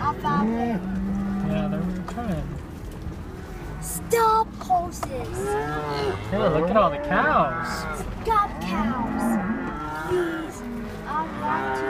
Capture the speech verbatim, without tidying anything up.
off out there. Yeah, they're trying. Stop horses. Yeah, look at all the cows. Stop cows. Please, I'd like to